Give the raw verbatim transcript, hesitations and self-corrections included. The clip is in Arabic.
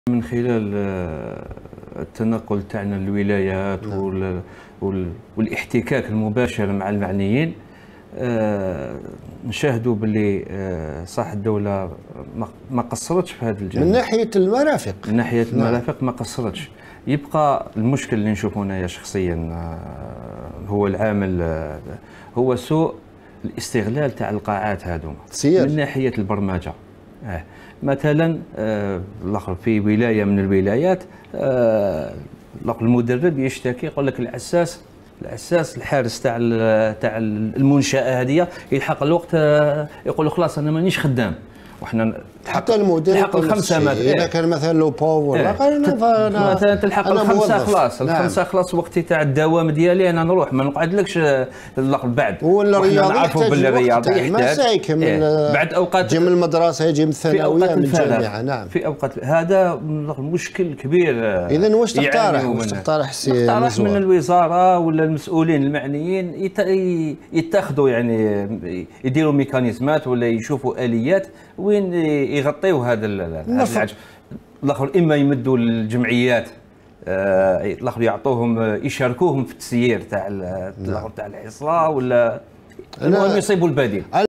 من خلال التنقل تاعنا للولايات نعم. والاحتكاك المباشر مع المعنيين، نشاهدوا باللي صح الدوله ما قصرتش في هذا الجانب. من ناحيه المرافق من ناحيه نعم. المرافق ما قصرتش. يبقى المشكل اللي نشوفه انايا شخصيا هو العامل هو سوء الاستغلال تاع القاعات هذوما من ناحيه البرمجه. آه. مثلا آه في ولايه من الولايات آه المدرب يشتكي يقول لك العساس العساس الحارس تاع تاع المنشاه هذه يلحق الوقت آه يقول له خلاص انا مانيش خدام، وحنا حتى المدير تلحق الخمسه مثلا اذا كان مثلا لو باور إيه. انا مثلا تلحق الخمسه خلاص نعم. الخمسه خلاص وقتي تاع الدوام ديالي انا نروح ما نقعدلكش بعد. ولا الرياضه نعرفوا باللي الرياضه يحتاج إيه. بعد اوقات يجي من المدرسه يجي من الثانويه من الجامعه نعم في اوقات هذا مشكل كبير. اذا واش تقترح واش تقترح سي نقترح من الوزاره ولا المسؤولين المعنيين يتخذوا يعني يديروا ميكانيزمات ولا يشوفوا اليات وين يغطيوا هذا العجز. الاخر اما يمدوا الجمعيات الاخر يعطوهم يشاركوهم في التسيير تاع تاع الحصه ولا المهم يصيبوا البديل.